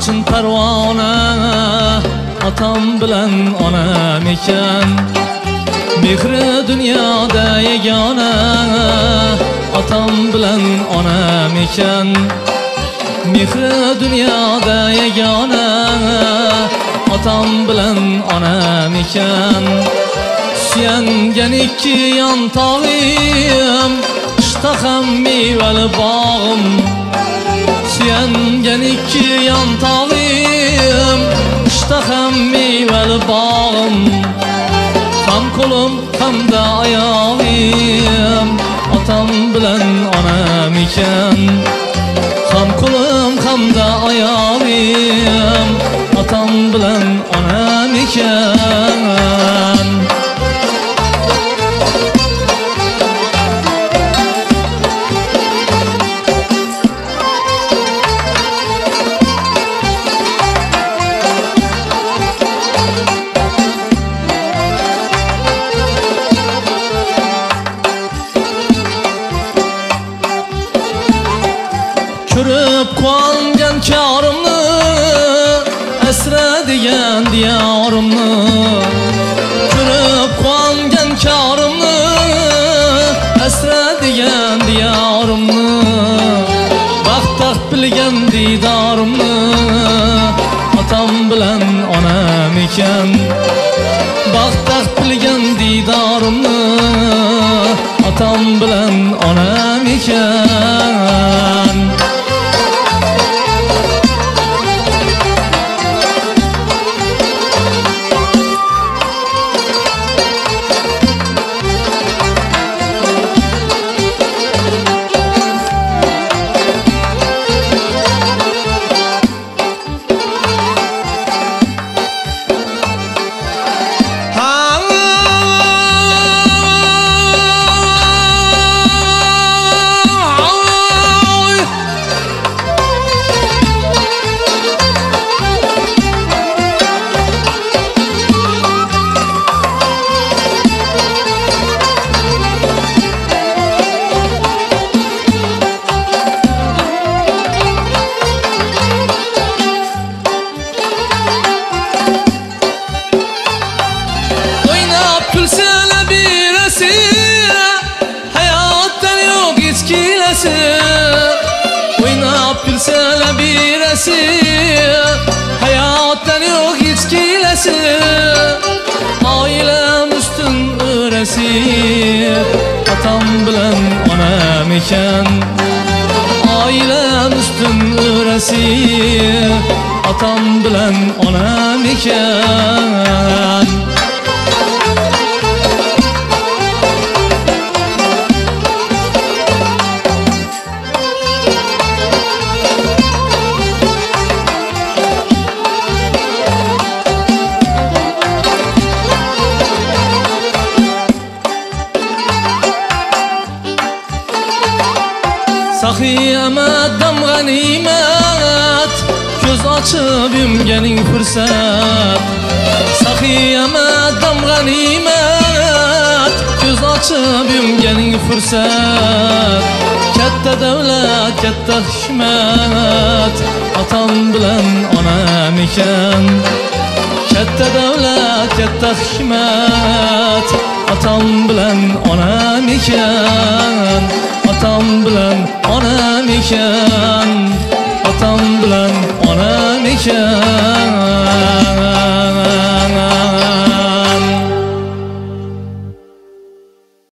uchun parvona, otam bilan onam ekan. Mehri dunyoda yagona, otam bilan onam ekan. Mehri dunyoda yagona, otam bilan onam ekan. Suyangan ikki yon tog'im, qishda ham mevali bog'im. Suyangan ikki yon tog'im, qishda ham mevali bog'im. Ham qo'lim hamda oyog'im, otam bilan onam ekan. Ham qo'lim hamda oyog'im, otam bilan onam ekan. Ko'rib qolgan korimni, asra degan diyorimni. Ko'rib qolgan korimni, asra degan diyorimni. Vaqt bilgan didorimni, otam bilan onam ekan. Vaqt bilgan didorimni, otam bilan onam ekan. Oynab gülsene birisi, hayattan yok hiç kilesi. Ailem üstün öresi, atam bilan onam ekan. Ailem üstün öresi, atam bilan onam ekan. Saxiyamatdan g'animat, ko'z ochib yumganing fursat. Saxiyamatdan g'animat, ko'z ochib yumganing fursat. Katta davlat, katta hikmat, otam bilan onam ekan. Katta davlat, katta hikmat, otam bilan onam ekan. Otam bilan onam ekan.